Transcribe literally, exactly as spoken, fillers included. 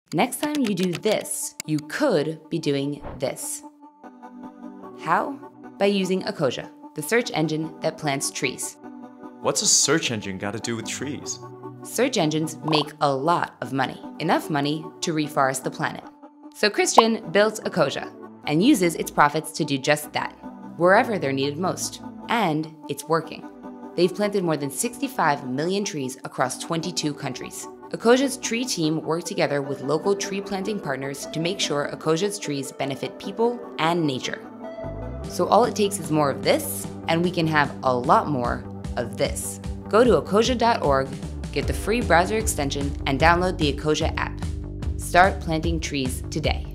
Next time you do this, you could be doing this. How? By using Ecosia, the search engine that plants trees. What's a search engine got to do with trees? Search engines make a lot of money, enough money to reforest the planet. So Christian built Ecosia and uses its profits to do just that, wherever they're needed most. And it's working. They've planted more than sixty-five million trees across twenty-two countries. Ecosia's tree team worked together with local tree planting partners to make sure Ecosia's trees benefit people and nature. So all it takes is more of this, and we can have a lot more of this. Go to ecosia dot org, get the free browser extension, and download the Ecosia app. Start planting trees today.